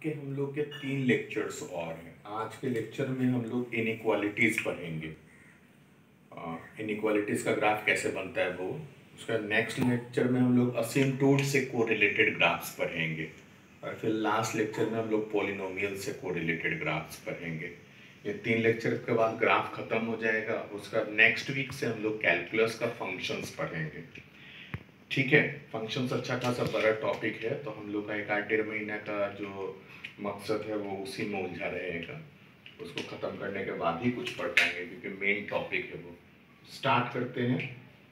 के हम लोग के 3 लेक्चर्स और हैं। आज के लेक्चर में हम लोग इनइक्वालिटीज़ पढ़ेंगे। इनइक्वालिटीज़ का ग्राफ कैसे बनता है वो। उसका नेक्स्ट लेक्चर में हम लोग असिम्प्टोट से कोरिलेटेड ग्राफ्स पढ़ेंगे और फिर लास्ट लेक्चर में हम लोग पॉलिनोमियल से कोरिलेटेड ग्राफ्स पढ़ेंगे। ये 3 लेक्चर के बाद ग्राफ खत्म हो जाएगा। उसका नेक्स्ट वीक से हम लोग कैलकुलस का फंक्शंस पढ़ेंगे। ठीक है, फंक्शंस अच्छा खासा बड़ा टॉपिक है, तो हम लोग का 1-1.5 महीने का जो मकसद है वो उसी में उलझा रहेगा। उसको ख़त्म करने के बाद ही कुछ पढ़ पाएंगे क्योंकि मेन टॉपिक है वो। स्टार्ट करते हैं।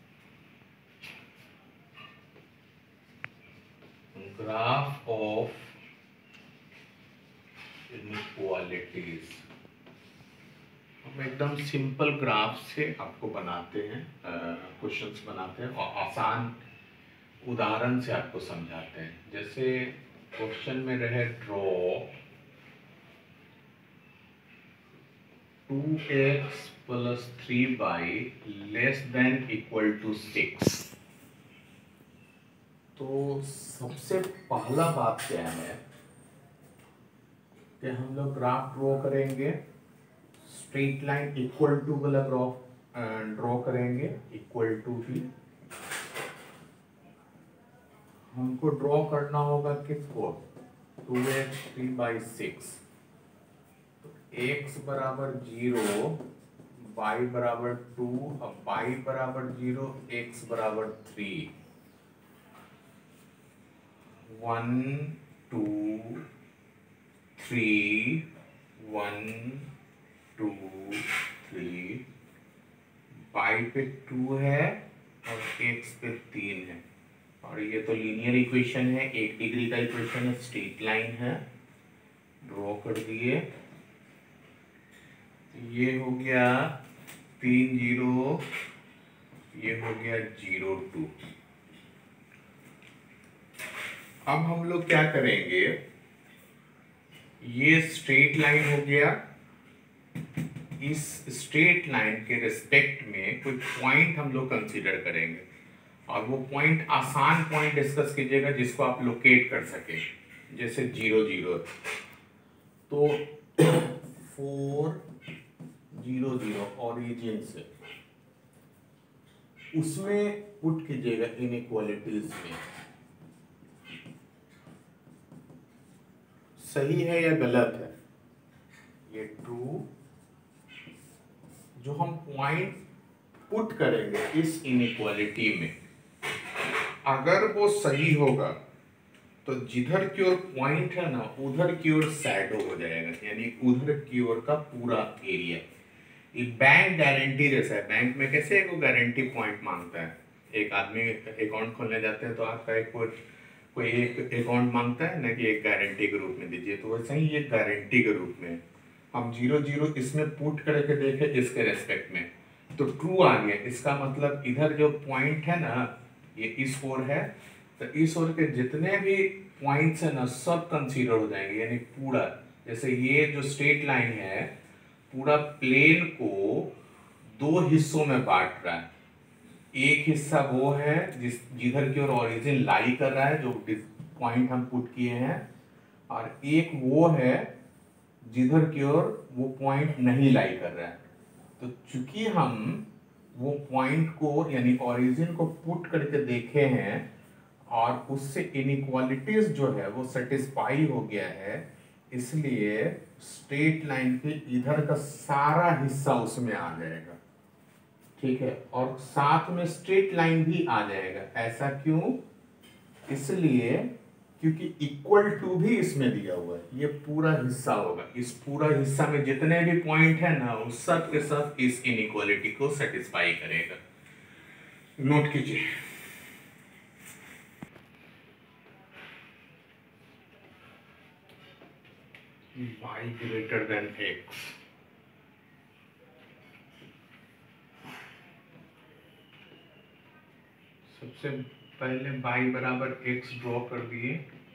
Graph of inequalities. हम एकदम सिंपल ग्राफ से आपको बनाते हैं, क्वेश्चंस बनाते हैं और आसान उदाहरण से आपको समझाते हैं। जैसे क्वेश्चन में रहे ड्रॉ 2x + 3y < 6। तो सबसे पहला बात क्या है कि हम लोग ग्राफ ड्रॉ करेंगे। स्ट्रेट लाइन इक्वल टू वाला ग्राफ ड्रॉ करेंगे। इक्वल टू भी हमको ड्रॉ करना होगा किसको? 2x 3/6। तो x बराबर 0, y बराबर 2, अब y बराबर 0, x बराबर 3। 1 2 3 1 2 3। y पे 2 है और x पे 3 है और ये तो लीनियर इक्वेशन है, 1 डिग्री का इक्वेशन है, स्ट्रेट लाइन है। ड्रॉ कर दिए। ये हो गया 3 0, ये हो गया 0 2। अब हम लोग क्या करेंगे, ये स्ट्रेट लाइन हो गया। इस स्ट्रेट लाइन के रिस्पेक्ट में कोई पॉइंट हम लोग कंसीडर करेंगे और वो पॉइंट आसान पॉइंट डिस्कस कीजिएगा जिसको आप लोकेट कर सके। जैसे 0 0, तो 4 0 0 ओरिजिन से उसमें पुट कीजिएगा इनइक्वालिटीज में। सही है या गलत है? ये ट्रू। जो हम पॉइंट पुट करेंगे इस इनइक्वालिटी में, अगर वो सही होगा तो जिधर की ओर पॉइंट है ना उधर की ओर शैडो हो जाएगा, यानी उधर की ओर का पूरा एरिया। एक बैंक गारंटी जैसा है। बैंक में कैसे एक गारंटी पॉइंट मांगता है। एक आदमी अकाउंट खोलने जाते हैं तो आपका कोई एक अकाउंट मांगता है ना कि एक गारंटी के रूप में दीजिए, तो वैसे ही ये गारंटी के रूप में हम 0 0 इसमें पुट करके देखें इसके रेस्पेक्ट में, तो ट्रू आ गया। इसका मतलब इधर जो पॉइंट है ना ये इस ओर है, तो इस ओर के जितने भी पॉइंट्स है ना सब कंसीडर हो जाएंगे, यानी पूरा। जैसे ये जो स्ट्रेट लाइन है पूरा प्लेन को 2 हिस्सों में बांट रहा है। एक हिस्सा वो है जिधर की ओर ओरिजिन लाई कर रहा है, जो पॉइंट हम पुट किए हैं, और एक वो है जिधर की ओर वो पॉइंट नहीं लाई कर रहा है। तो चूंकि हम वो पॉइंट को यानी ओरिजिन को पुट करके देखे हैं और उससे इनइक्वालिटीज जो है वो सेटिस्फाई हो गया है, इसलिए स्ट्रेट लाइन के इधर का सारा हिस्सा उसमें आ जाएगा। ठीक है, और साथ में स्ट्रेट लाइन भी आ जाएगा। ऐसा क्यों? इसलिए क्योंकि इक्वल टू भी इसमें दिया हुआ है। ये पूरा हिस्सा होगा, इस पूरा हिस्सा में जितने भी पॉइंट है ना उस सब के सब इस इनइक्वालिटी को सेटिस्फाई करेगा। नोट कीजिए। y greater than x। सबसे पहले y बराबर x ड्रॉ कर दिए।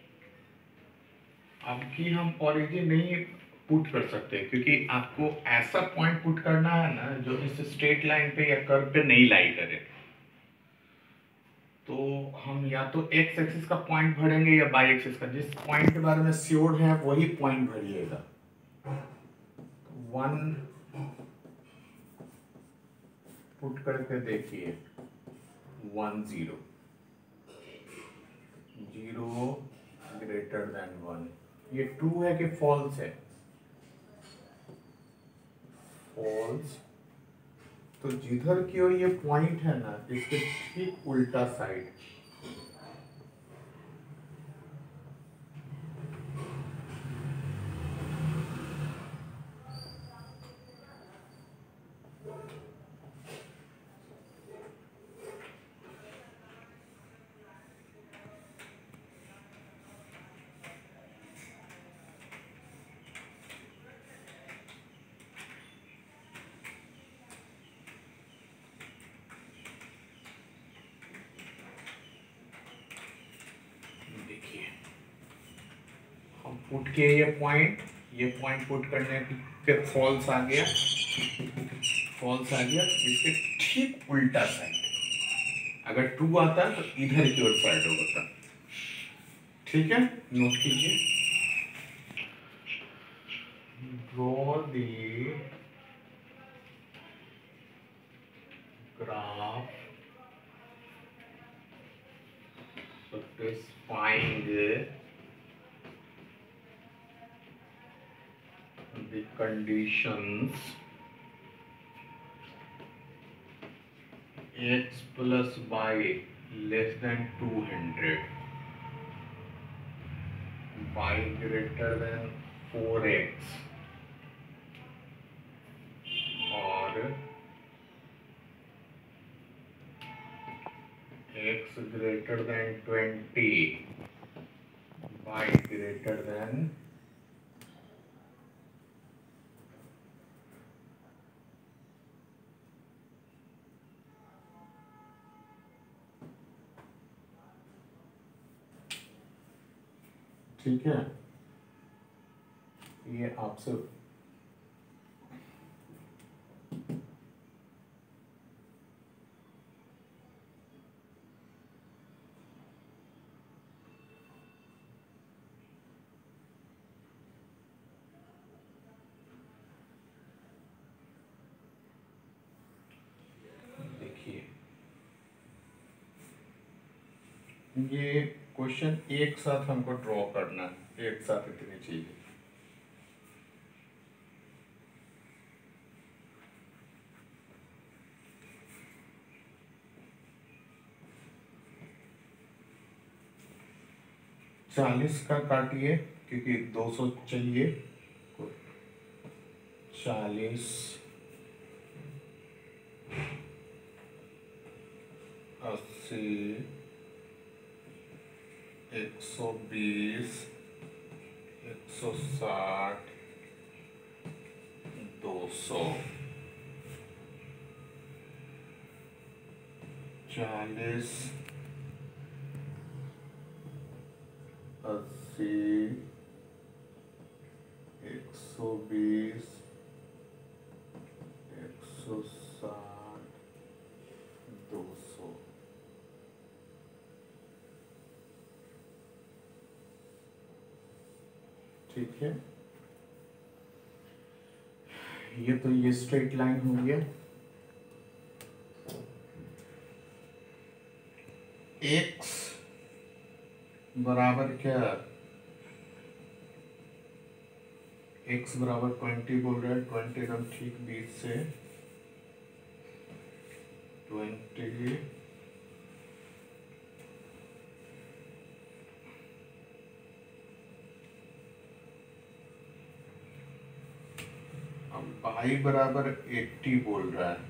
अब की हम ओरिजिन नहीं पुट कर सकते क्योंकि आपको ऐसा पॉइंट पुट करना है ना जो इस स्ट्रेट लाइन पे या कर्व पे नहीं लाई करे। तो हम या तो एक्स एक्सिस का पॉइंट भरेंगे या बाई एक्सिस का। जिस पॉइंट के बारे में श्योर है वही पॉइंट भरिएगा। 1 पुट करके देखिए, 1 0 0 ग्रेटर देन 1, ये ट्रू है कि फॉल्स है? फॉल्स। तो जिधर की ओर ये पॉइंट है ना, इसके ठीक उल्टा साइड पुट किए, ये पॉइंट पुट करने पे फॉल्स आ गया, फॉल्स आ गया। इसके ठीक उल्टा साइड अगर ट्रू आता तो इधर की ओर साइड होता। ठीक है, नोट कीजिए। Draw the graph satisfying the conditions x plus y less than 200, y greater than 4x और x greater than 20, y greater than ठीक है। ये आपसे देखिए, ये क्वेश्चन एक साथ हमको ड्रॉ करना है, एक साथ इतनी चीजें। चालीस का काटिए क्योंकि 200 चाहिए। 40 80 120 160 200 40 80 120 160 200। ठीक है, ये तो ये स्ट्रेट लाइन हो गया। x बराबर क्या, x बराबर 20 बोल रहा है। 20 एकदम ठीक 20 से 20 अब y बराबर 80 बोल रहा है।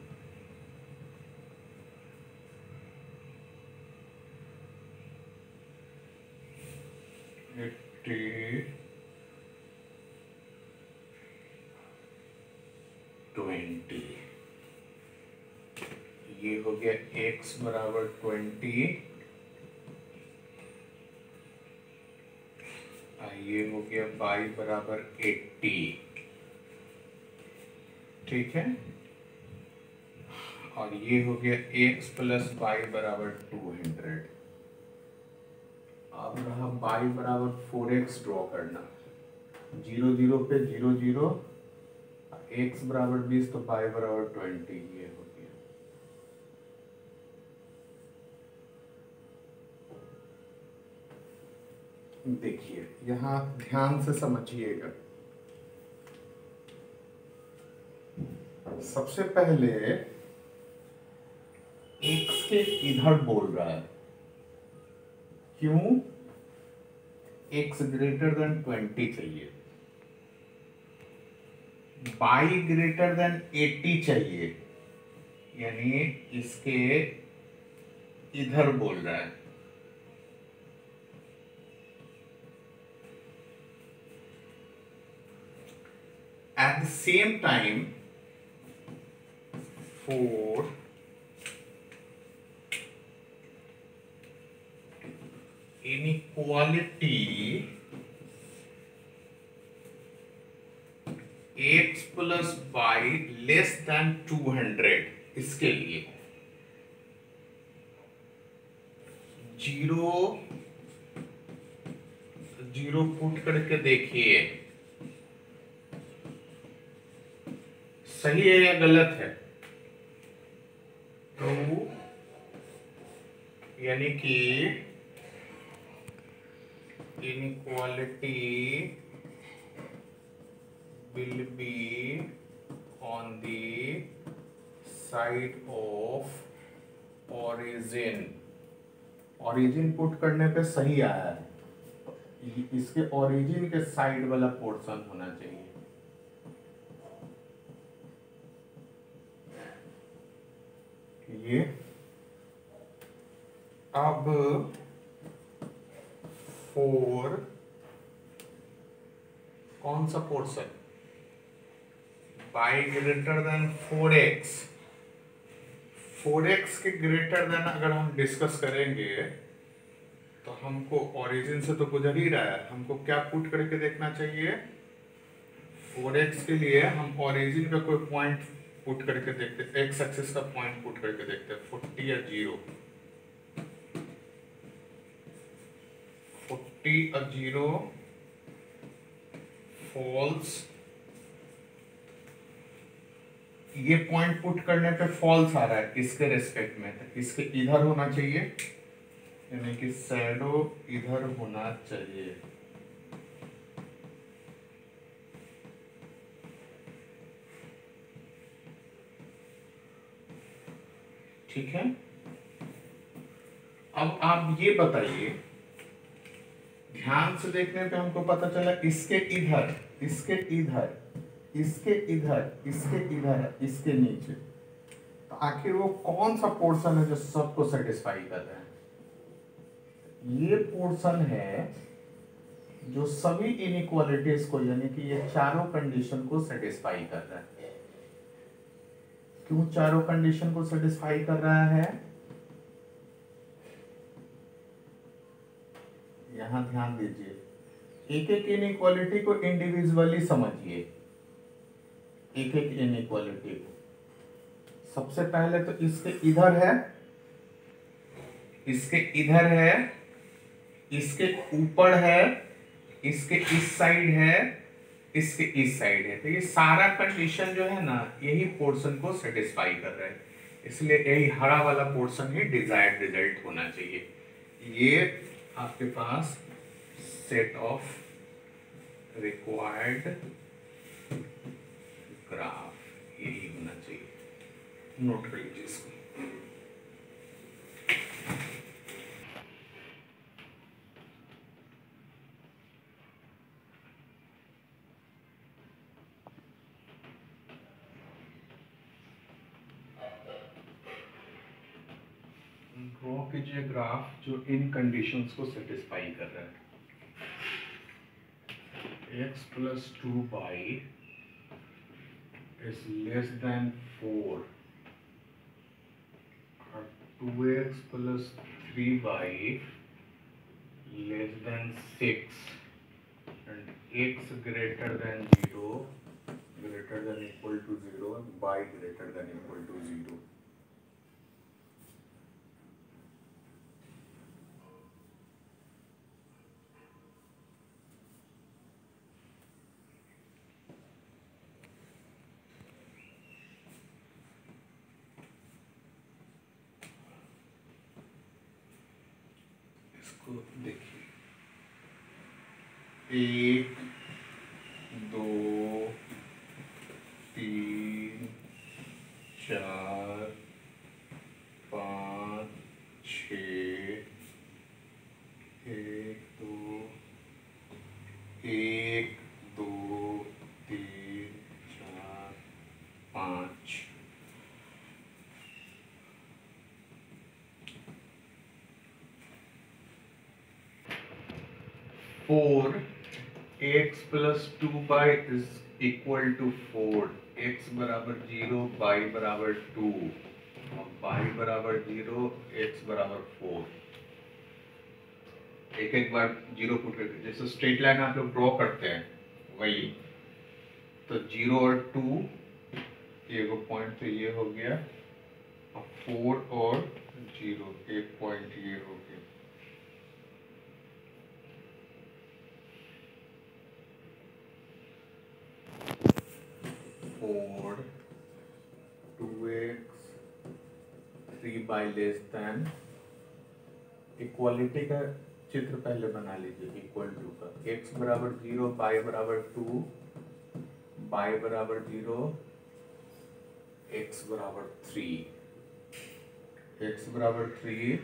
ये हो गया x बराबर 20, ये हो गया y बराबर 80। ठीक है, और ये हो गया x प्लस वाई बराबर 200। अब रहा y बराबर 4x ड्रॉ करना, 0 0 पे 0 0, x बराबर 20 तो y बराबर 20, ये हो गया। देखिए यहाँ ध्यान से समझिएगा, सबसे पहले x के इधर बोल रहा है, क्यों? x ग्रेटर देन 20 चाहिए, y ग्रेटर देन 80 चाहिए, यानी इसके इधर बोल रहा है। At the same time, for inequality x plus y less than 200, इसके लिए 0 0 पुट करके देखिए सही है या गलत है। तो यानी कि inequality will be on the side of origin। origin put करने पे सही आया है, इसके origin के साइड वाला पोर्शन होना चाहिए। ये अब 4 कौन सा portion, y greater then 4x, 4x के ग्रेटर देन अगर हम डिस्कस करेंगे तो हमको ओरिजिन से तो गुजर ही रहा है, हमको क्या पुट करके देखना चाहिए। 4x के लिए हम ओरिजिन का कोई पॉइंट पुट करके देखते, एक्स एक्सिस का पॉइंट पुट करके देखते, 40 या 0, 40 और 0 फॉल्स, ये पॉइंट पुट करने पे फॉल्स आ रहा है इसके रेस्पेक्ट में, तो इसके इधर होना चाहिए, यानी कि शैडो इधर होना चाहिए। ठीक है, अब आप ये बताइए, ध्यान से देखने पे हमको पता चला इसके इधर, इसके इधर, इसके इधर, इसके इधर, इसके नीचे, तो आखिर वो कौन सा पोर्शन है जो सबको सेटिस्फाई कर रहा है? ये पोर्शन है जो सभी इनइक्वालिटीज को, यानी कि ये चारों कंडीशन को सेटिस्फाई कर रहा है। क्यों चारों कंडीशन को सेटिस्फाई कर रहा है? यहां ध्यान दीजिए, एक एक इनइक्वालिटी को इंडिविजुअली समझिए, एक एक इनइक्वालिटी को। सबसे पहले तो इसके इधर है, इसके इधर है, इसके ऊपर है, इसके इस साइड है, इसके इस साइड है, तो ये सारा कंडीशन जो है ना यही पोर्शन को सेटिस्फाई कर रहा है, इसलिए यही हरा वाला पोर्शन ही डिजायर्ड रिजल्ट होना चाहिए। ये आपके पास सेट ऑफ रिक्वायर्ड ग्राफ यही होना चाहिए, नोट कर लीजिए इसको। ड्रॉ कीजिए ग्राफ जो इन कंडीशंस को सेटिस्फाई कर रहा है। x plus 2y is less than 4 और 2x plus 3y less than 6 and x greater than 0 greater than equal to 0 and y greater than equal to 0। इसको देखिए, 1 2 3 4 5 6 1 2 1 2 3 4 5 4 x plus 2y is equal to 4, x बराबर 0, y बराबर 2 और y बराबर 0, x बराबर 4। एक एक बार जीरो पुट करके, जैसे स्ट्रेट लाइन आप लोग ड्रॉ करते हैं वही, तो 0 और 2 ये वो पॉइंट तो ये हो गया, और 4 और 0 एक पॉइंट ये हो गया। और 2x 3y less than, equality का चित्र पहले बना लीजिए, इक्वल टू का, x बराबर 0, y बराबर 2, y बराबर 0, x बराबर 3, x बराबर 3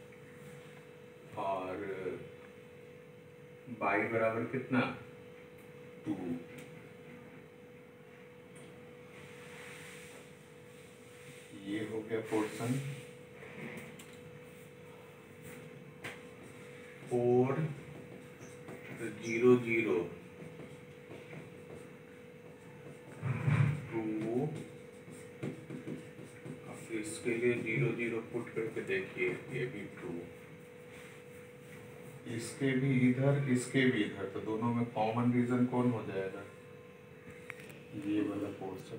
और y बराबर कितना 2। ये हो गया पोर्शन। 4 0 0 2, इसके लिए 0 0 पुट करके देखिए, ये भी 2, इसके भी इधर, इसके भी इधर, तो दोनों में कॉमन रीजन कौन हो जाएगा, ये वाला पोर्शन।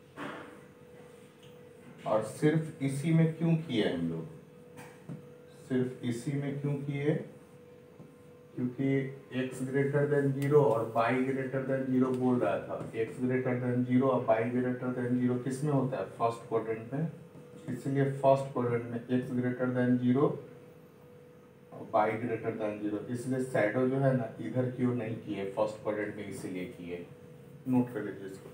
और सिर्फ इसी में क्यों किए हम लोग, सिर्फ इसी में क्यों किए, क्योंकि x ग्रेटर देन 0 और y ग्रेटर देन 0 बोल रहा था। x ग्रेटर देन 0 और y ग्रेटर देन 0 किस में होता है, फर्स्ट क्वाड्रेंट में, इसलिए फर्स्ट क्वाड्रेंट में x ग्रेटर देन 0 और y ग्रेटर देन 0, इसलिए शैडो जो है ना इधर की ओर नहीं किए, फर्स्ट क्वाड्रेंट में इसीलिए किए, नोट कर लीजिए इसको।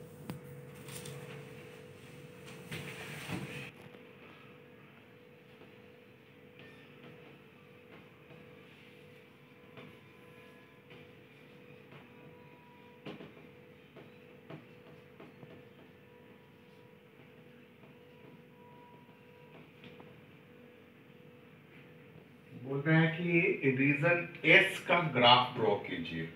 बोल रहे हैं कि रीजन S का ग्राफ ड्रॉ कीजिए,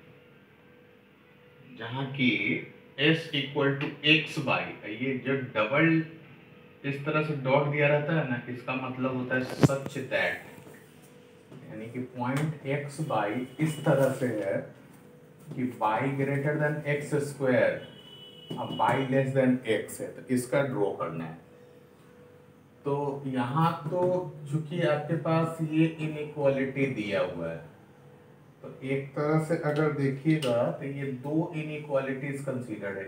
जहां की S equal to x y, ये जब डबल इस तरह से डॉट दिया रहता है ना, इसका मतलब होता है सच दैट, यानी कि पॉइंट x बाई इस तरह से है कि y greater than x square और y लेस देन x है, तो इसका ड्रॉ करना है। तो यहाँ तो चूंकि आपके पास ये इनइक्वालिटी दिया हुआ है, तो एक तरह से अगर देखिएगा तो ये दो इनइक्वालिटीज कंसीडर्ड है,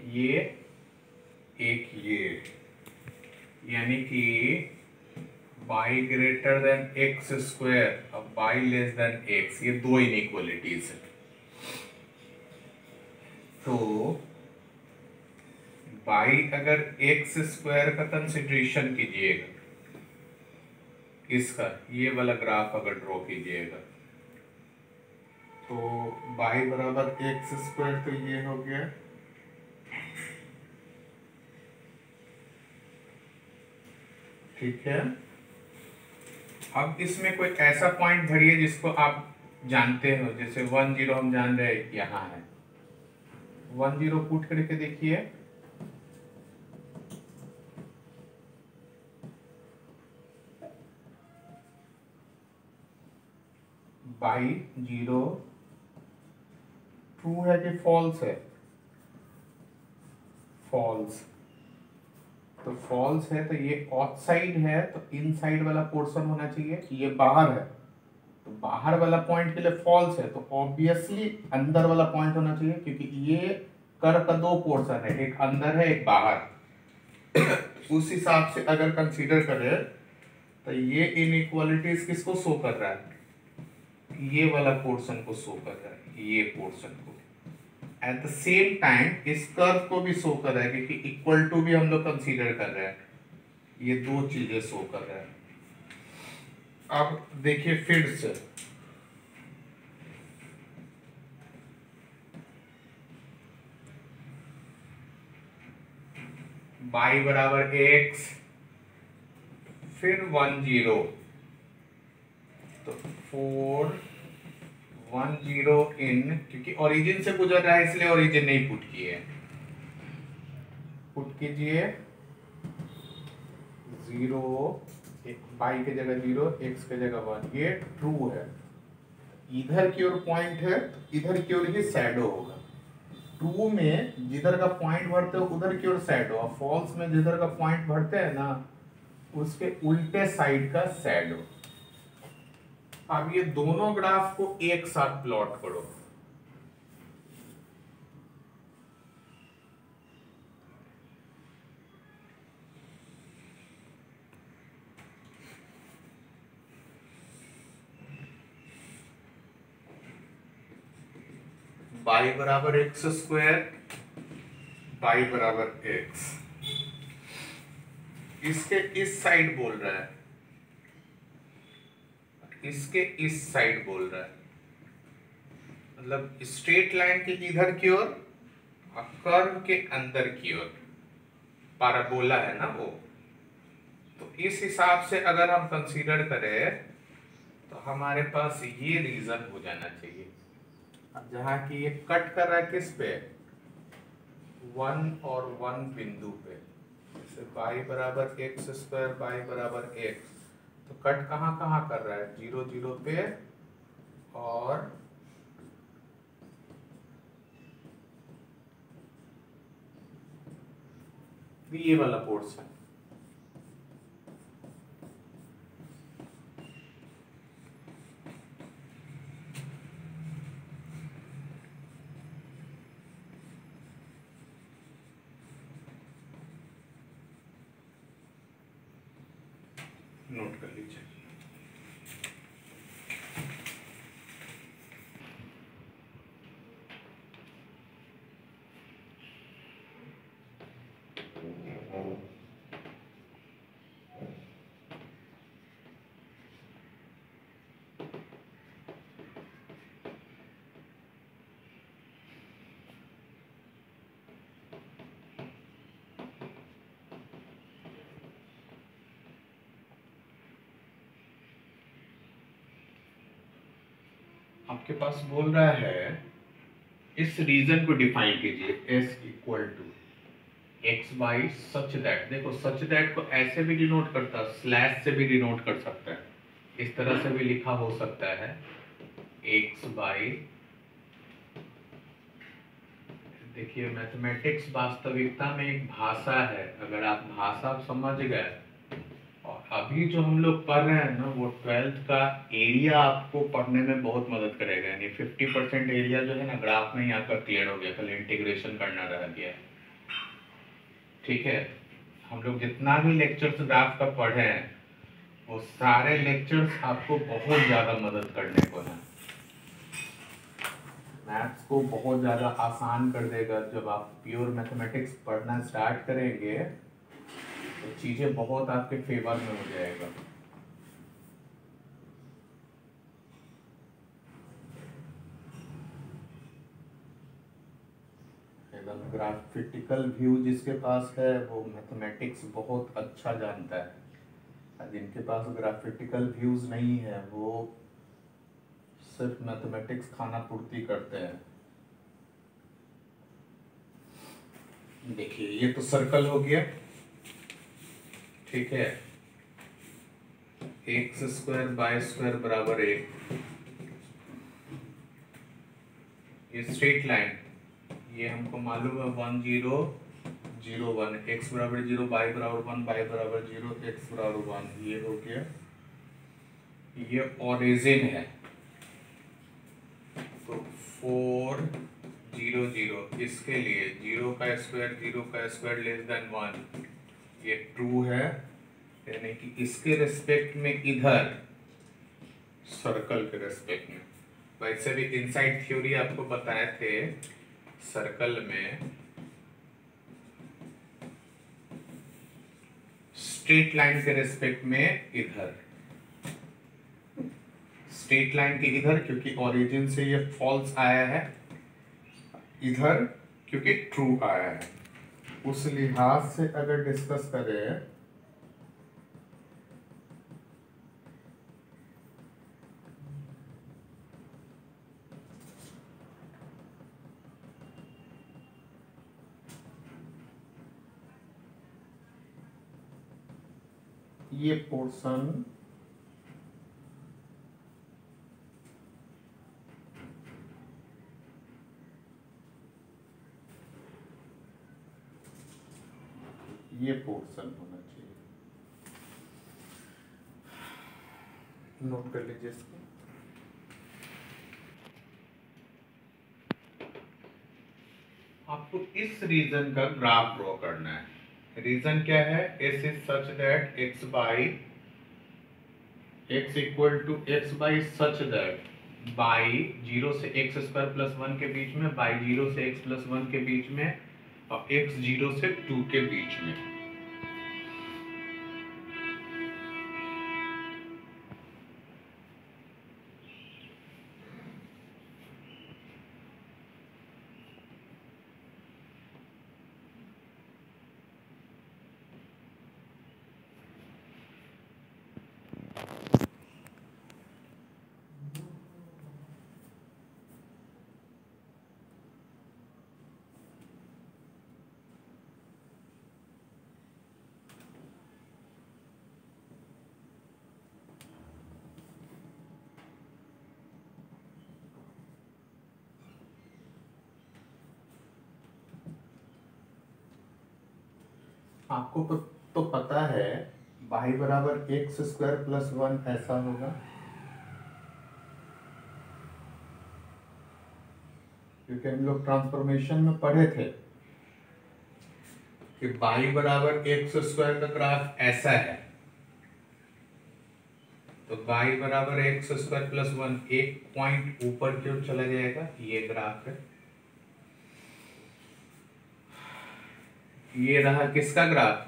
एक ये, यानी कि y greater than x square और y लेस देन x, ये दो इनइक्वालिटीज है। तो y अगर एक्स स्क्वायर का कंसिडरेशन कीजिएगा, इसका ये वाला ग्राफ अगर ड्रॉ कीजिएगा, तो y बराबर एक्स स्क्वायर, तो ये हो गया, ठीक है। अब इसमें कोई ऐसा पॉइंट धरिए जिसको आप जानते हो, जैसे 1 0 हम जान रहे हैं यहाँ है, 1 0 पुट करके देखिए, y 0 ट्रू है कि फॉल्स है, फॉल्स, तो फॉल्स है, तो ये आउटसाइड है, तो इनसाइड वाला पोर्शन होना चाहिए, ये बाहर है, तो बाहर वाला पॉइंट के लिए फॉल्स है, तो ऑब्वियसली अंदर वाला पॉइंट होना चाहिए, क्योंकि ये कर्व का दो पोर्शन है, एक अंदर है एक बाहर। उस हिसाब से अगर कंसीडर करें तो ये इनइक्वालिटीज किसको शो कर रहा है, ये वाला पोर्शन को शो कर रहा है, ये पोर्शन को। एट द सेम टाइम इस कर्व को भी शो कर रहा है, क्योंकि इक्वल टू भी हम लोग कंसीडर कर रहे हैं। ये दो चीजें शो कर रहा है। अब देखिए फिर से y बराबर x, फिर 1 0, तो 4 1 0 इन, क्योंकि ओरिजिन से गुजर रहा है इसलिए ओरिजिन नहीं पुट किए, पुट कीजिए 0, y के जगह 0, x के जगह 1, ये ट्रू है। इधर की ओर पॉइंट है, इधर की ओर ही शैडो होगा। ट्रू में जिधर का पॉइंट भरते हो उधर की ओर शैडो, और फॉल्स में जिधर का पॉइंट भरते हैं ना उसके उल्टे साइड का शैडो। अब ये दोनों ग्राफ को एक साथ प्लॉट करो। y बराबर एक्स स्क्वायर, y बराबर x, इसके इस साइड बोल रहा है, इसके इस साइड बोल रहा है, मतलब स्ट्रेट लाइन के इधर की ओर और कर्व के अंदर की ओर, पैराबोला है ना वो। तो इस हिसाब से अगर हम कंसीडर करें तो हमारे पास ये रीजन हो जाना चाहिए। अब जहाँ की ये कट कर रहा है किस पे, 1 और 1 बिंदु पे, जैसे y बराबर एक्स स्क्वायर, y बराबर x, तो कट कहाँ कहाँ कर रहा है, 0 0 पे और ये वाला पोर्शन। नोट कर लीजिए। आपके पास बोल रहा है इस रीजन को डिफाइन कीजिए, s equal to x y such that. देखो सच दैट को ऐसे भी डिनोट करता, स्लैश से भी डिनोट कर सकता है, इस तरह से भी लिखा हो सकता है, एक्स बाई। देखिए मैथमेटिक्स वास्तविकता में एक भाषा है, अगर आप भाषा समझ गए, और अभी जो हम लोग पढ़ रहे हैं ना वो 12th का एरिया आपको पढ़ने में बहुत मदद करेगा। यानी 50% एरिया जो है ना ग्राफ में ही आकर क्लियर हो गया, कल इंटीग्रेशन करना रह गया। ठीक है, हम लोग जितना भी लेक्चर्स ग्राफ का पढ़े हैं वो सारे लेक्चर्स आपको बहुत ज़्यादा मदद करने को है, मैथ्स को बहुत ज़्यादा आसान कर देगा। जब आप प्योर मैथमेटिक्स पढ़ना स्टार्ट करेंगे तो चीज़ें बहुत आपके फेवर में हो जाएगा। एकदम ग्राफिटिकल व्यू जिसके पास है वो मैथमेटिक्स बहुत अच्छा जानता है, जिनके पास ग्राफिटिकल व्यूज नहीं है वो सिर्फ मैथमेटिक्स खाना पूर्ति करते हैं। देखिए ये तो सर्कल हो गया, ठीक है, एक्स स्क्वायर बाय स्क्वायर बराबर 1, ये स्ट्रेट लाइन, ये हमको मालूम है 1 0 0 1, एक्स बराबर 0, y बराबर 1, y बराबर 0, x बराबर 1, ये हो गया, ये ओरिजिन है। तो 4 0 0 इसके लिए 0 का स्क्वायर लेस देन 1, ये ट्रू है, यानी कि इसके रिस्पेक्ट में इधर सर्कल के रेस्पेक्ट में। वैसे भी इनसाइड थ्योरी आपको बताए थे, सर्कल में स्ट्रेट लाइन के रेस्पेक्ट में इधर, स्ट्रेट लाइन के इधर क्योंकि ओरिजिन से ये फॉल्स आया है, इधर क्योंकि ट्रू आया है, उस लिहाज से अगर डिस्कस करें ये पोर्शन ये पोर्शन होना चाहिए, नोट कर लीजिए इसको। आपको इस रीजन का ग्राफ ड्रॉ करना है। रीजन क्या है? S is such that x y x equal to x y such that y 0 से x स्क्वायर प्लस 1 के बीच में, बाई 0 से x प्लस 1 के बीच में, और x 0 से 2 के बीच में। आपको तो पता है y बराबर एक्स स्क्वायर प्लस 1 ऐसा होगा, क्योंकि हम लोग ट्रांसफॉर्मेशन में पढ़े थे कि y बराबर एक्स स्क्वायर का ग्राफ ऐसा है, तो y बराबर एक्स स्क्वायर प्लस 1 एक पॉइंट ऊपर की ओर चला जाएगा, ये ग्राफ है। ये रहा किसका ग्राफ?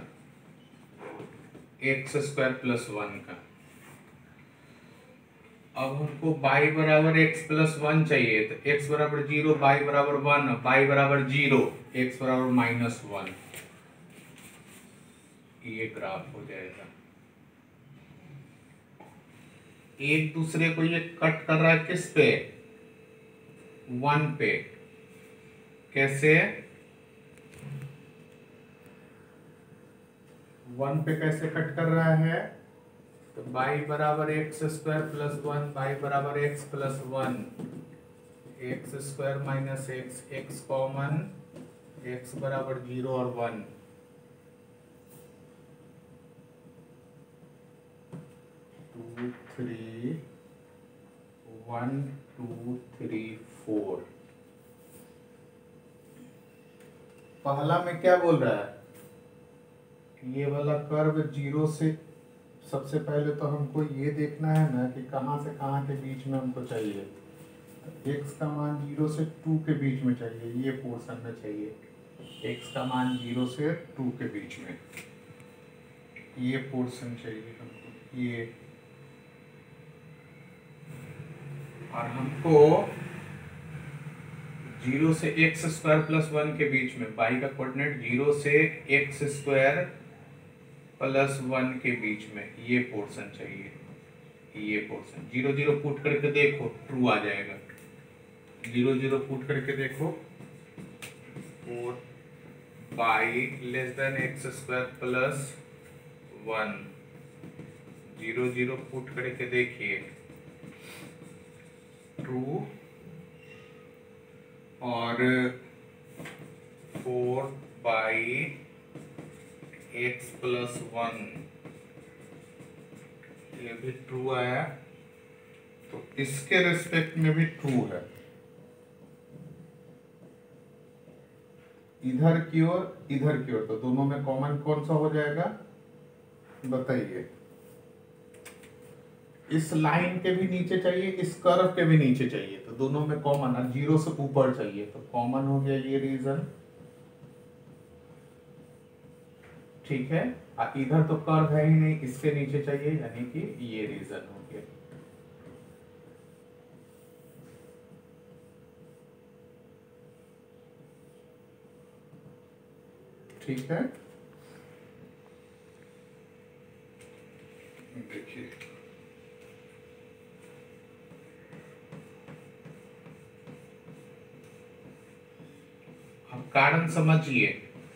एक्स स्क्वायर प्लस 1 का। अब हमको y बराबर एक्स प्लस 1 चाहिए, तो x बराबर 0, y बराबर 1, y बराबर 0, x बराबर -1, ये ग्राफ हो जाएगा। एक दूसरे को ये कट कर रहा है किस पे? 1 पे। कैसे? 1 पे कैसे कट कर रहा है? तो y बराबर एक्स स्क्वायर प्लस 1, y बराबर x plus 1, x square minus x, x common, x बराबर 0 और 1, 2 3 1 2 3 4। पहला में क्या बोल रहा है? ये वाला कर्व 0 से, सबसे पहले तो हमको ये देखना है ना कि कहाँ से कहाँ के बीच में हमको चाहिए। x का मान 0 से 2 के बीच में चाहिए, ये पोर्शन में चाहिए। x का मान 0 से 2 के बीच में, ये पोर्शन चाहिए हमको, ये। और हमको 0 से एक्स स्क्वायर प्लस 1 के बीच में, y का कोऑर्डिनेट 0 से एक्स स्क्वायर प्लस 1 के बीच में, ये पोर्शन चाहिए, ये पोर्शन। 0 0 पुट करके देखो, ट्रू आ जाएगा। 0 0 पुट करके देखो, 4 y less than x square plus 1, 0 0 put करके देखिए, ट्रू। और 4 बाई एक्स प्लस 1, ये भी ट्रू आया, तो इसके रिस्पेक्ट में भी ट्रू है। इधर की ओर इधर की ओर, तो दोनों में कॉमन कौन सा हो जाएगा बताइए? इस लाइन के भी नीचे चाहिए, इस कर्व के भी नीचे चाहिए, तो दोनों में कॉमन है, 0 से ऊपर चाहिए, तो कॉमन हो गया ये रीजन। ठीक है, इधर तो कर्व है ही नहीं, इसके नीचे चाहिए, यानी कि ये रीजन हो गया। ठीक है, देखिए अब कारण समझिए,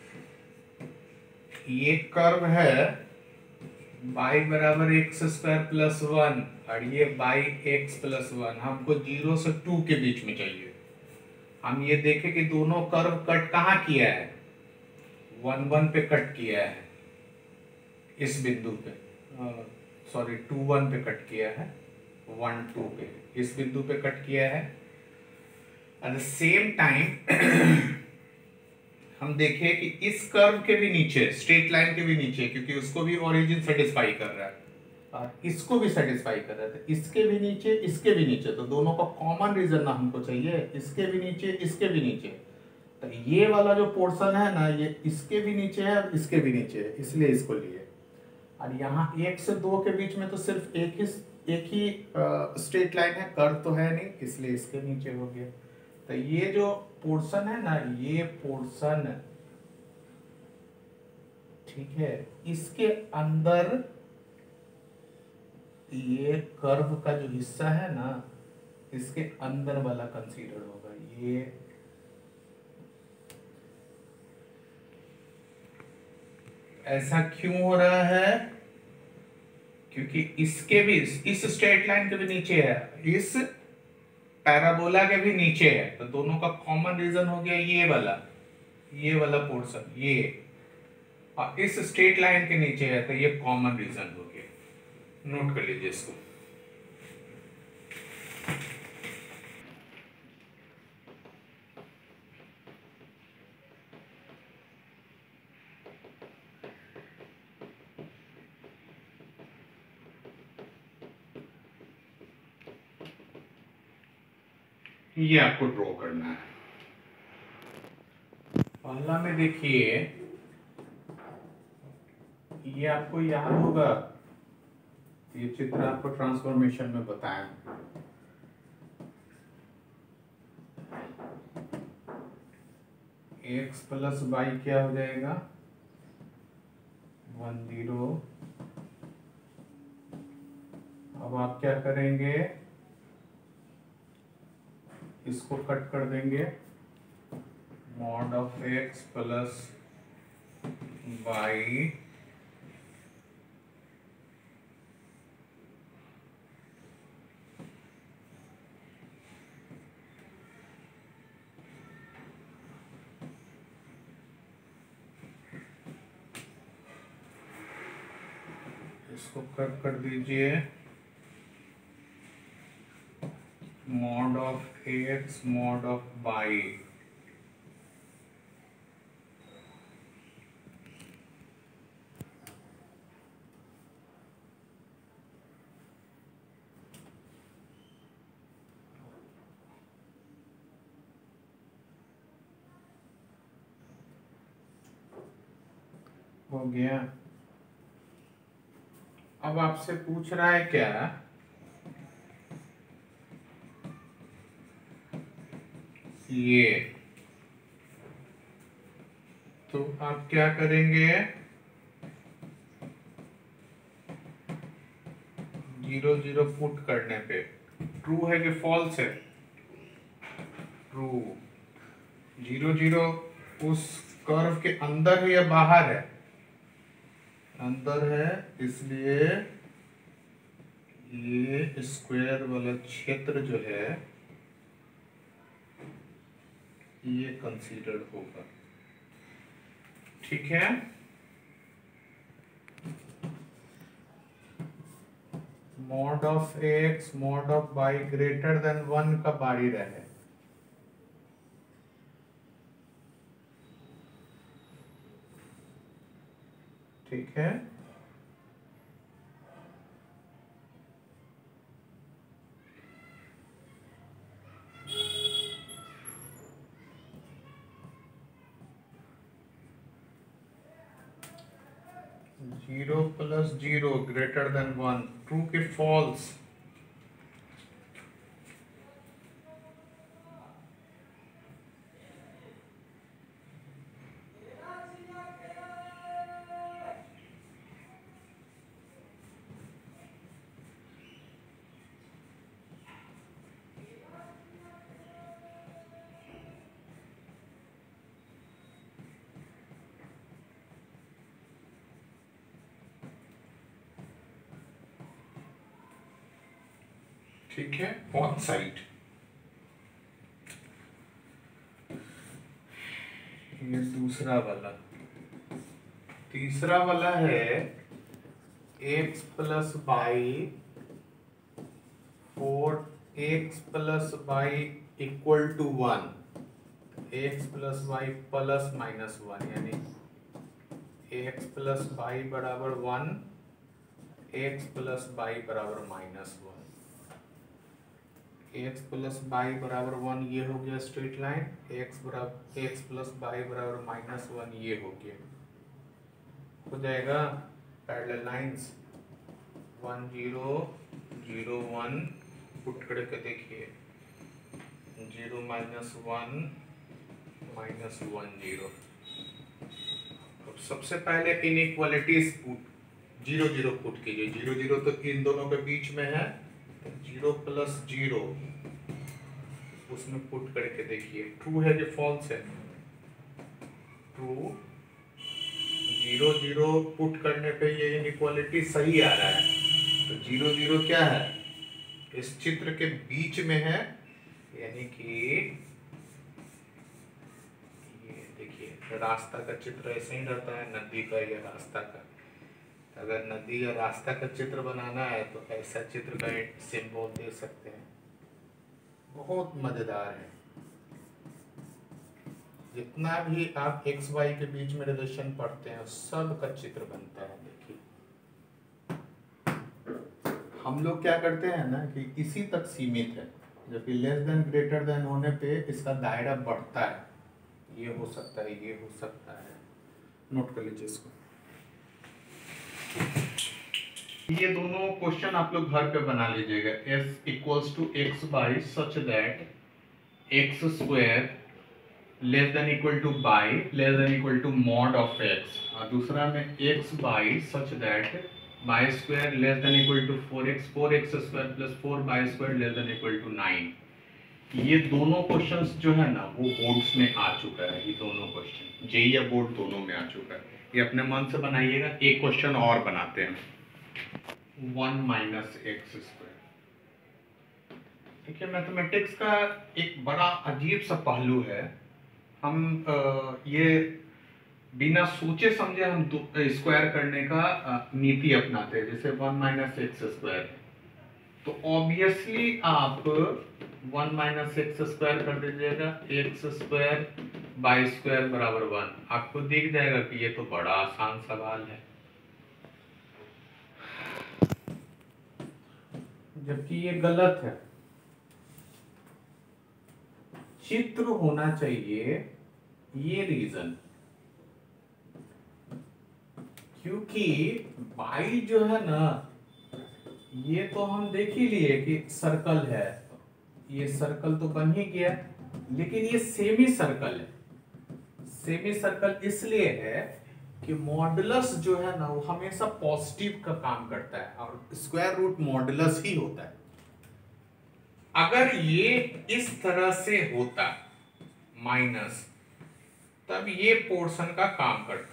ये कर्व है y बराबर एक्स स्क्वायर प्लस 1 और ये बाई एक्स प्लस 1, हमको 0 से 2 के बीच में चाहिए। हम ये देखें कि दोनों कर्व कट कहाँ किया है, 1 1 पे कट किया है, इस बिंदु पे, सॉरी 2 1 पे कट किया है, 1 2 पे, इस बिंदु पे कट किया है। एट द सेम टाइम हम देखें कि इस कर्व के भी नीचे, स्ट्रेट लाइन के भी नीचे, क्योंकि उसको भी ओरिजिन सेटिस्फाई कर रहा है और इसको भी सेटिस्फाई कर रहा है, तो इसके भी नीचे, इसके भी नीचे, तो दोनों का कॉमन रीजन ना हमको चाहिए, इसके भी नीचे, इसके भी नीचे। तो ये वाला जो पोर्शन है ना, ये इसके भी नीचे है और इसके भी नीचे है, इसलिए इसको लिए। और यहाँ 1 से 2 के बीच में तो सिर्फ एक ही स्ट्रेट लाइन है, कर्व तो है नहीं, इसलिए इसके नीचे हो गया। तो ये जो पोर्शन है ना, ये पोर्शन, ठीक है, इसके अंदर ये कर्व का जो हिस्सा है ना, इसके अंदर वाला कंसीडर होगा। ये ऐसा क्यों हो रहा है, क्योंकि इसके भी, इस स्ट्रेट लाइन के भी नीचे है, इस पैराबोला के भी नीचे है, तो दोनों का कॉमन रीजन हो गया ये वाला पोर्शन, ये, और इस स्ट्रेट लाइन के नीचे है, तो ये कॉमन रीजन हो गया। नोट कर लीजिए इसको। ये आपको ड्रॉ करना है। पहला में देखिए, ये आपको याद होगा, ये चित्र आपको ट्रांसफॉर्मेशन में बताया, x प्लस वाई क्या हो जाएगा, 1 0। अब आप क्या करेंगे, इसको कट कर देंगे, mod of x plus y इसको कट कर दीजिए, mod of x mod of y, हो गया। अब आपसे पूछ रहा है क्या, ये, तो आप क्या करेंगे, 0 0 पुट करने पे ट्रू है कि फॉल्स है, ट्रू। 0 0 उस कर्व के अंदर है या बाहर है, अंदर है, इसलिए ये स्क्वायर वाला क्षेत्र जो है ये कंसीडर होगा। ठीक है, mod of x mod of y greater than 1 का बाहरी रहे, ठीक है। 0 प्लस 0 ग्रेटर देन 1, ट्रू के फॉल्स? ठीक है, ऑन साइड। ये दूसरा वाला। तीसरा वाला है x plus y 4x plus y equal to 1, x plus y plus minus 1, यानी x प्लस बाई बराबर 1, x प्लस बाई बराबर माइनस 1। x प्लस बाई बराबर 1 ये हो गया straight line, x plus y बराबर माइनस 1 ये हो गया, हो जाएगा पैरेलल लाइंस। 1 0 0 1 पुट करके देखिए, 0 माइनस 1 माइनस 1 0। अब सबसे पहले इनइक्वालिटीज पुट 0 0 पुट कीजिए। 0 0 तो इन दोनों के बीच में है, 0 प्लस 0 उसमें पुट करके देखिए, ट्रू है कि फॉल्स है? ट्रू। 0 0 पुट करने पे ये इनइक्वालिटी सही आ रहा है, तो 0 0 क्या है? इस चित्र के बीच में है, यानी कि ये देखिए रास्ता का चित्र ऐसे ही रहता है, नदी का या रास्ता का। अगर नदी या रास्ता का चित्र बनाना है तो ऐसा चित्र का सिंबल दे सकते हैं, बहुत मजेदार है। जितना भी आप x y के बीच में रिलेशन पढ़ते हैं सब का चित्र बनता है। देखिए हम लोग क्या करते हैं ना कि इसी तक सीमित है, जबकि लेस देन ग्रेटर देन होने पे इसका दायरा बढ़ता है, ये हो सकता है, ये हो सकता है। नोट कर लीजिए इसको। ये दोनों क्वेश्चन आप लोग घर पे बना लीजिएगा। s equals to x y such that x square less than equal to y less than equal to mod of x, और दूसरा में x y such that y square less than equal to 4x square plus 4 y square less than equal to 9। ये दोनों questions जो है ना वो boards में आ चुका है। ये दोनों क्वेश्चन जेईई या बोर्ड दोनों में आ चुका है। ये अपने मन से बनाइएगा। एक क्वेश्चन और बनाते हैं, 1 माइनस एक्स स्क्वायर। देखिए मैथमेटिक्स का एक बड़ा अजीब सा पहलू है। हम ये बिना सोचे समझे हम स्क्वायर करने का नीति अपनाते हैं। जैसे 1 माइनस एक्स स्क्वायर, तो ऑब्वियसली आप 1 माइनस एक्स स्क्वायर कर दीजिएगा, एक्स स्क्वायर बाई स्क्वायर बराबर 1। आपको दिख जाएगा कि ये तो बड़ा आसान सवाल है, जबकि ये गलत है। चित्र होना चाहिए, ये रीजन, क्योंकि बाई जो है ना ये तो हम देख ही लिए कि सर्कल है, ये सर्कल तो बन ही गया, लेकिन ये सेमी सर्कल है। सेमी सर्कल इसलिए है कि मॉडुलस जो है ना वो हमेशा पॉजिटिव का काम करता है, और स्क्वायर रूट मॉडुलस ही होता है। अगर ये इस तरह से होता माइनस, तब ये पोर्शन का काम करता।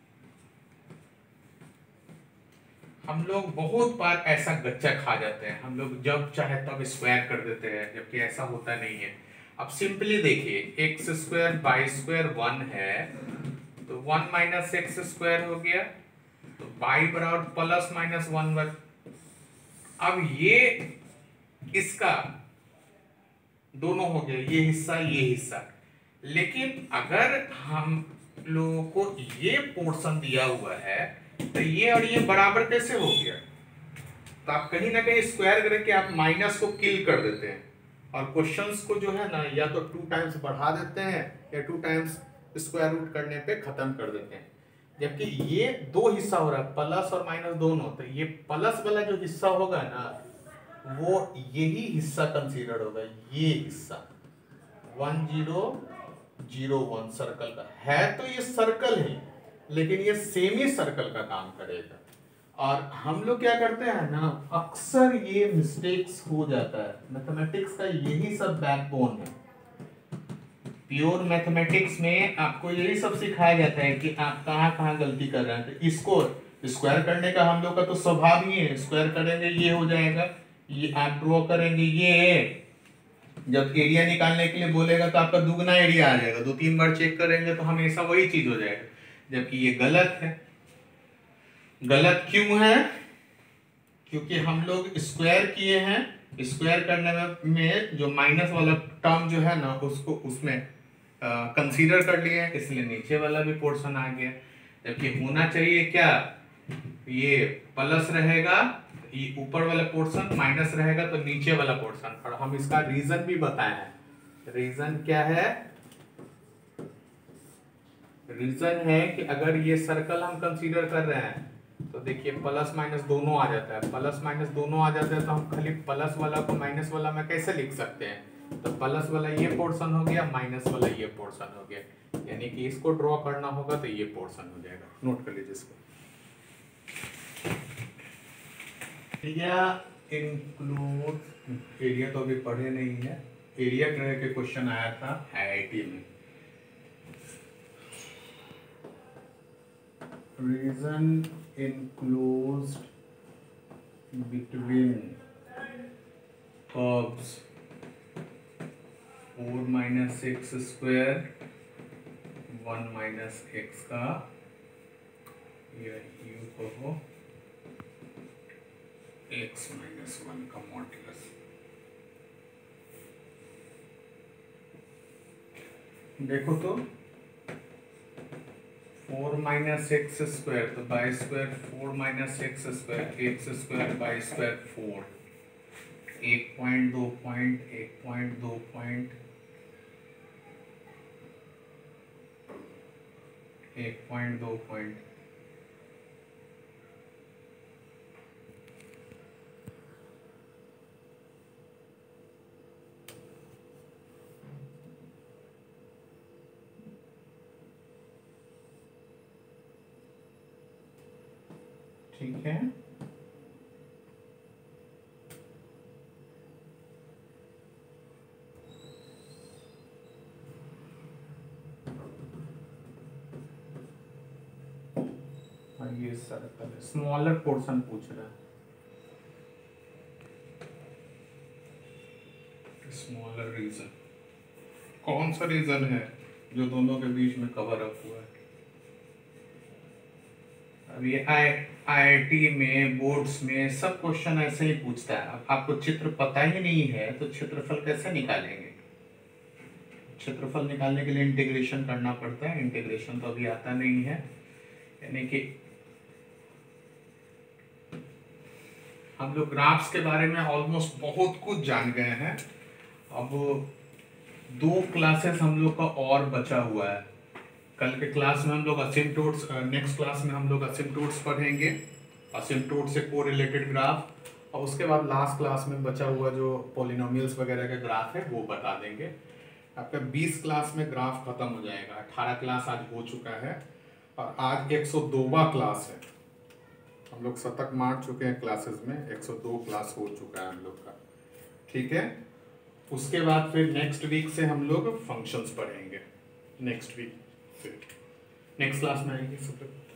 हम लोग बहुत बार ऐसा गच्चा खा जाते हैं, हम लोग जब चाहे तब स्क्वायर कर देते हैं, जबकि ऐसा होता नहीं है। अब सिंपली देखिए, एक्स स्क्वायर बाई स्क्वायर 1 है, तो 1 माइनस एक्स स्क्वायर हो गया, तो बाई बराबर प्लस माइनस 1। अब ये इसका दोनों हो गया, ये हिस्सा ये हिस्सा। लेकिन अगर हम लोगों को ये पोर्शन दिया हुआ है तो ये और ये बराबर कैसे हो गया? तो आप कहीं ना कहीं स्क्वायर करके आप माइनस को किल कर देते हैं, और क्वेश्चंस को जो है ना या तो 2 टाइम्स बढ़ा देते हैं या 2 टाइम्स स्क्वायर रूट करने पे खत्म कर देते हैं। जबकि ये दो हिस्सा हो रहा है, प्लस और माइनस दोनों, तो ये प्लस वाला जो हिस्सा होगा ना वो यही हिस्सा कंसीडर होगा, ये हिस्सा 1001 सर्कल का है। तो ये सर्कल है लेकिन ये सेमी सर्कल का काम करेगा। और हम लोग क्या करते हैं ना, अक्सर ये मिस्टेक्स हो जाता है, मैथमेटिक्स का यही सब बैकबोन है। प्योर मैथमेटिक्स में आपको यही सब सिखाया जाता है कि आप कहाँ कहाँ गलती कर रहे हैं। तो इसको स्क्वायर करने का हम लोग का तो स्वभाव ही है, स्क्वायर करेंगे ये हो जाएगा, ये आप ड्रॉ करेंगे, ये जब एरिया निकालने के लिए बोलेगा तो आपका दुगना एरिया आ जाएगा, 2-3 बार चेक करेंगे तो हमेशा वही चीज हो जाएगा, जबकि ये गलत है। गलत क्यों है? क्योंकि हम लोग स्क्वायर किए हैं, स्क्वायर करने में जो माइनस वाला टर्म जो है ना उसको उसमें कंसीडर कर लिए, इसलिए नीचे वाला भी पोर्शन आ गया। जबकि होना चाहिए क्या, ये प्लस रहेगा, ये ऊपर वाला पोर्शन माइनस रहेगा तो नीचे वाला पोर्शन। और हम इसका रीजन भी बताए हैं। रीजन क्या है? रीजन है कि अगर ये सर्कल हम कंसीडर कर रहे हैं तो देखिए प्लस माइनस दोनों आ जाता है, प्लस माइनस दोनों आ जाता है, तो हम खाली प्लस वाला को माइनस वाला में कैसे लिख सकते हैं? तो प्लस वाला ये पोर्शन हो गया, माइनस वाला ये पोर्शन हो गया, यानी कि इसको ड्रॉ करना होगा तो ये पोर्शन हो जाएगा। नोट कर लीजिए इसको। एरिया इंक्लूड, एरिया तो अभी पढ़े नहीं है, एरिया तरह के क्वेश्चन आया था आईआईटी में। Region enclosed between curves 4 minus x square 1 minus x का या u कहो x minus 1 का मॉड्यूलस। देखो तो 4 minus x square तो y square 4 minus x square y square 4, 1.2 point 1.2 point 1.2 point ठीक है। ये सर्कल स्मॉलर पोर्शन पूछ रहा है, स्मॉलर रीजन कौन सा रीजन है जो दोनों के बीच में कवर अप हुआ है? अब ये आईआईटी में बोर्ड्स में सब क्वेश्चन ऐसे ही पूछता है। अब आपको चित्र पता ही नहीं है तो क्षेत्रफल कैसे निकालेंगे? क्षेत्रफल निकालने के लिए इंटीग्रेशन करना पड़ता है, इंटीग्रेशन तो अभी आता नहीं है, यानी कि हम लोग ग्राफ्स के बारे में ऑलमोस्ट बहुत कुछ जान गए हैं। अब 2 क्लासेस हम लोग का और बचा हुआ है। कल के क्लास में हम लोग असिम्प्टोट्स, नेक्स्ट क्लास में हम लोग असिम्प्टोट्स पढ़ेंगे, असिम्प्टोट से कोरिलेटेड ग्राफ, और उसके बाद लास्ट क्लास में बचा हुआ जो पॉलिनोमियल्स वगैरह का ग्राफ है वो बता देंगे। आपका 20 क्लास में ग्राफ खत्म हो जाएगा। 18 क्लास आज हो चुका है और आज 102वां क्लास है। हम लोग शतक मार चुके हैं क्लासेस में, 102 क्लास हो चुका है हम लोग का, ठीक है। उसके बाद फिर नेक्स्ट वीक से हम लोग फंक्शंस पढ़ेंगे, नेक्स्ट वीक से नेक्स्ट क्लास में आएंगे सब लोग।